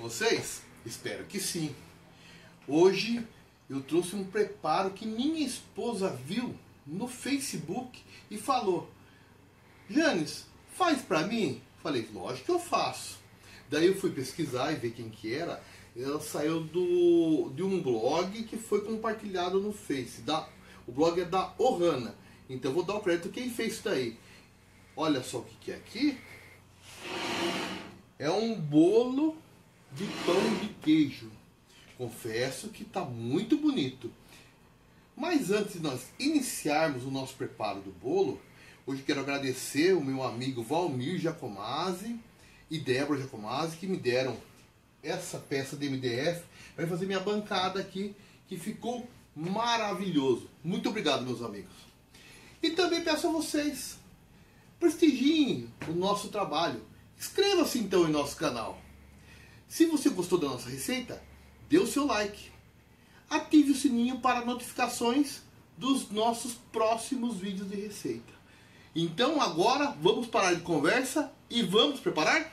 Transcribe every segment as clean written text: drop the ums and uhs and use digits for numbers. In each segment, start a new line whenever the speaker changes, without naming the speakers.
vocês? Espero que sim. Hoje eu trouxe um preparo que minha esposa viu no Facebook e falou: Janes, faz pra mim? Falei, lógico que eu faço. Daí eu fui pesquisar e ver quem que era. Ela saiu de um blog que foi compartilhado no Face. O blog é da Ohana. Então eu vou dar o crédito quem fez isso daí. Olha só o que é aqui. É um bolo de pão de queijo. Confesso que está muito bonito. Mas antes de nós iniciarmos o nosso preparo do bolo, hoje quero agradecer o meu amigo Valmir Giacomazzi e Débora Giacomazzi, que me deram essa peça de MDF para fazer minha bancada aqui, que ficou maravilhoso. Muito obrigado, meus amigos. E também peço a vocês, prestigiem o nosso trabalho. Inscreva-se então em nosso canal. Se você gostou da nossa receita, dê o seu like. Ative o sininho para notificações dos nossos próximos vídeos de receita. Então agora vamos parar de conversa e vamos preparar?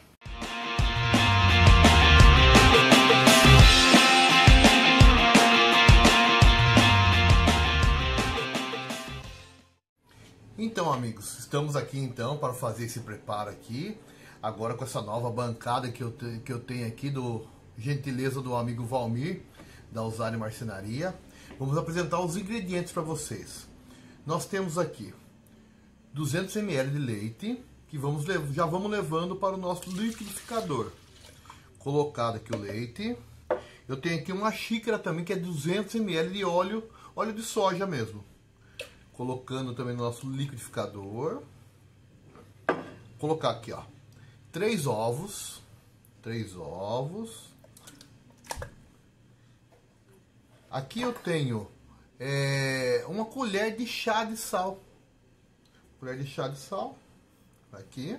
Então, amigos, estamos aqui então para fazer esse preparo aqui. Agora com essa nova bancada que eu tenho aqui, do gentileza do amigo Valmir, da Usari Marcenaria. Vamos apresentar os ingredientes para vocês. Nós temos aqui 200 ml de leite, que já vamos levando para o nosso liquidificador. Colocado aqui o leite. Eu tenho aqui uma xícara também, que é 200 ml de óleo de soja mesmo. Colocando também no nosso liquidificador. Colocar aqui, ó, 3 ovos. Aqui eu tenho uma colher de chá de sal. Aqui.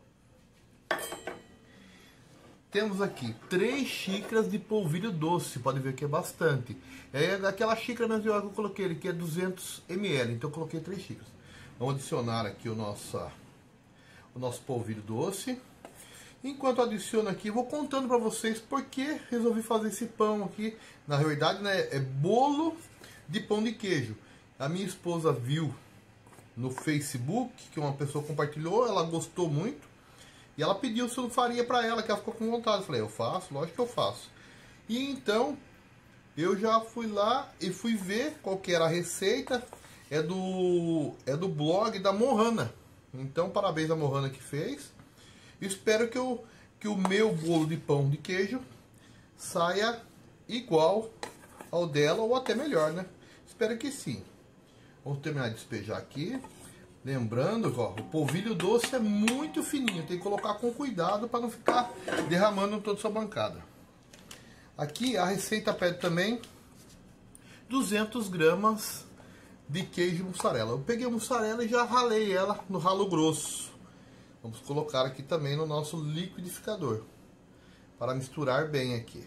Temos aqui 3 xícaras de polvilho doce. Pode ver que é bastante. É aquela xícara mesmo que eu coloquei ali, que é 200 ml. Então eu coloquei 3 xícaras. Vamos adicionar aqui o nosso polvilho doce. Enquanto adiciono aqui, vou contando para vocês porque resolvi fazer esse pão aqui. Na realidade, né, é bolo de pão de queijo. A minha esposa viu no Facebook, que uma pessoa compartilhou, ela gostou muito. E ela pediu se eu não faria para ela, que ela ficou com vontade. Eu falei, eu faço, lógico que eu faço. E então, eu já fui lá e fui ver qual que era a receita. É do blog da Mohana. Então, parabéns à Mohana que fez. Espero que o meu bolo de pão de queijo saia igual ao dela, ou até melhor, né? Espero que sim. Vamos terminar de despejar aqui. Lembrando, ó, o polvilho doce é muito fininho, tem que colocar com cuidado para não ficar derramando toda a sua bancada. Aqui a receita pede também 200 gramas de queijo mussarela. Eu peguei a mussarela e já ralei ela no ralo grosso. Vamos colocar aqui também no nosso liquidificador para misturar bem aqui.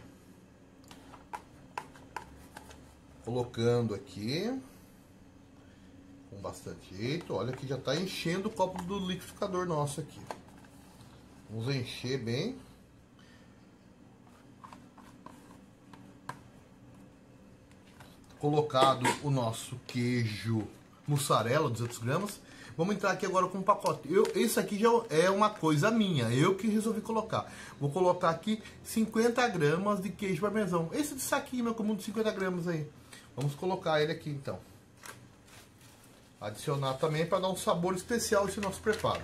Colocando aqui com bastante jeito. Olha que já está enchendo o copo do liquidificador nosso aqui. Vamos encher bem. Colocado o nosso queijo mussarela, 200 gramas. Vamos entrar aqui agora com um pacote. Esse aqui já é uma coisa minha, eu que resolvi colocar. Vou colocar aqui 50 gramas de queijo parmesão. Esse de saquinho, meu comum de 50 gramas aí. Vamos colocar ele aqui então. Adicionar também para dar um sabor especial esse nosso preparo.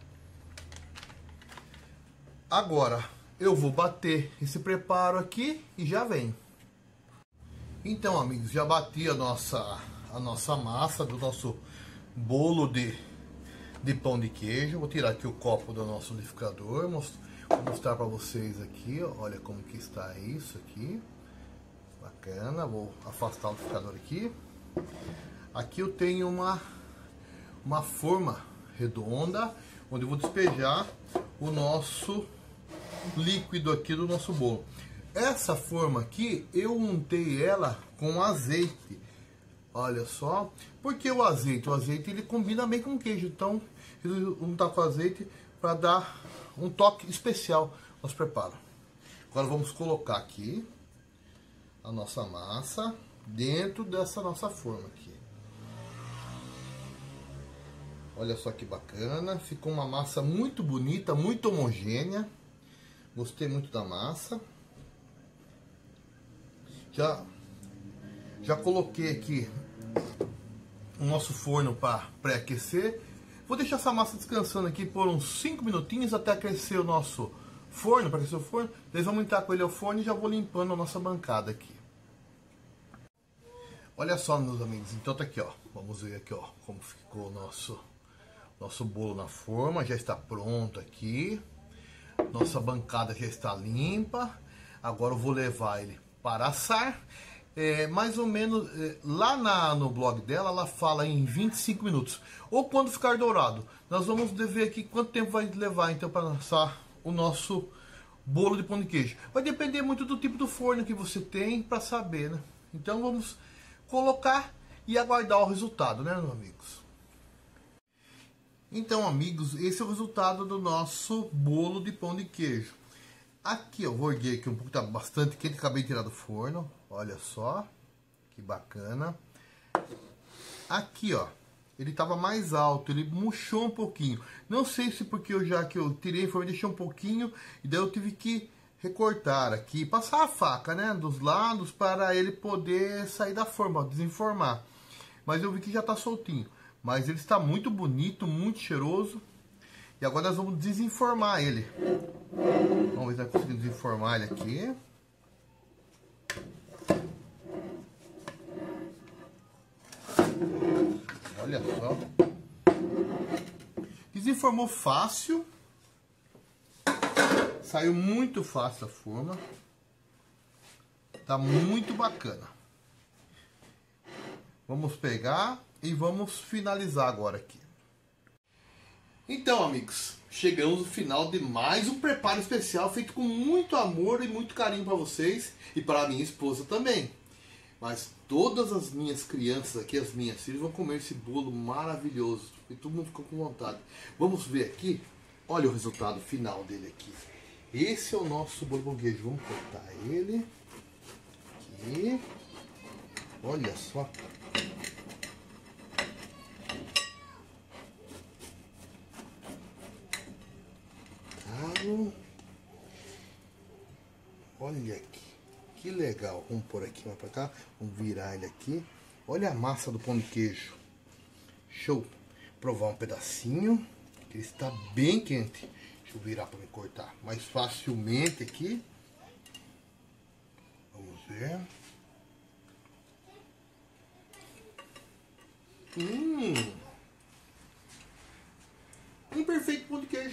Agora eu vou bater esse preparo aqui e já vem. Então, amigos, já bati a nossa massa do nosso bolo de pão de queijo. Vou tirar aqui o copo do nosso liquidificador. Vou mostrar para vocês aqui, ó, olha como que está isso aqui. Bacana, vou afastar o liquidificador aqui. Aqui eu tenho uma forma redonda, onde eu vou despejar o nosso líquido aqui do nosso bolo. Essa forma aqui, eu untei ela com azeite. Olha só, porque o azeite ele combina bem com o queijo. Então, eu untar com azeite para dar um toque especial aos preparos. Agora vamos colocar aqui a nossa massa dentro dessa nossa forma aqui. Olha só que bacana, ficou uma massa muito bonita, muito homogênea. Gostei muito da massa. Já coloquei aqui o nosso forno para pré-aquecer. Vou deixar essa massa descansando aqui por uns 5 minutinhos até aquecer o nosso forno, para aquecer o forno. Eles vamos entrar com ele ao forno e já vou limpando a nossa bancada aqui. Olha só, meus amigos, então tá aqui, ó. Vamos ver aqui, ó, como ficou o nosso bolo na forma. Já está pronto aqui. Nossa bancada já está limpa. Agora eu vou levar ele para assar. Mais ou menos, lá no blog dela, ela fala em 25 minutos. Ou quando ficar dourado. Nós vamos ver aqui quanto tempo vai levar, então, para assar o nosso bolo de pão de queijo. Vai depender muito do tipo do forno que você tem para saber, né? Então, vamos colocar e aguardar o resultado, né, meus amigos? Então, amigos, esse é o resultado do nosso bolo de pão de queijo. Aqui, eu vou erguer aqui um pouco, tá bastante quente, acabei de tirar do forno. Olha só, que bacana. Aqui, ó, ele tava mais alto, ele murchou um pouquinho. Não sei se porque eu tirei a forma, deixei um pouquinho, e daí eu tive que recortar aqui, passar a faca, né, dos lados para ele poder sair da forma, desenformar. Mas eu vi que já tá soltinho. Mas ele está muito bonito, muito cheiroso. E agora nós vamos desenformar ele. Vamos ver se nós conseguimos desenformar ele aqui. Olha só. Desenformou fácil. Saiu muito fácil a forma. Tá muito bacana. Vamos pegar e vamos finalizar agora aqui. Então, amigos, chegamos no final de mais um preparo especial feito com muito amor e muito carinho para vocês e para a minha esposa também. Mas todas as minhas crianças aqui, as minhas filhas, vão comer esse bolo maravilhoso e todo mundo ficou com vontade. Vamos ver aqui, olha o resultado final dele aqui. Esse é o nosso bolo de queijo. Vamos cortar ele aqui. Olha só. Olha aqui, que legal. Vamos pôr aqui mais pra cá, vamos virar ele aqui. Olha a massa do pão de queijo. Show. Provar um pedacinho, que ele está bem quente. Deixa eu virar para me cortar mais facilmente aqui. Vamos ver. Um perfeito pão de queijo.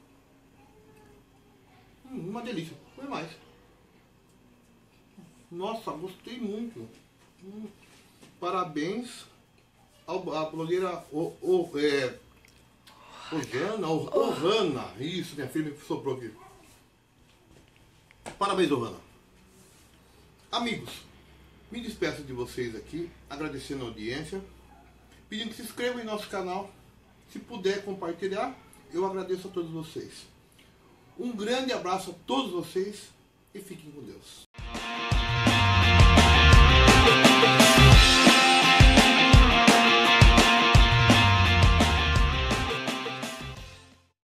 Uma delícia. Foi mais. Nossa, gostei muito. Parabéns à blogueira Ohana. Isso, minha filha me soprou aqui. Parabéns, Ohana. Amigos, me despeço de vocês aqui, agradecendo a audiência, pedindo que se inscrevam em nosso canal. Se puder compartilhar, eu agradeço a todos vocês. Um grande abraço a todos vocês e fiquem com Deus.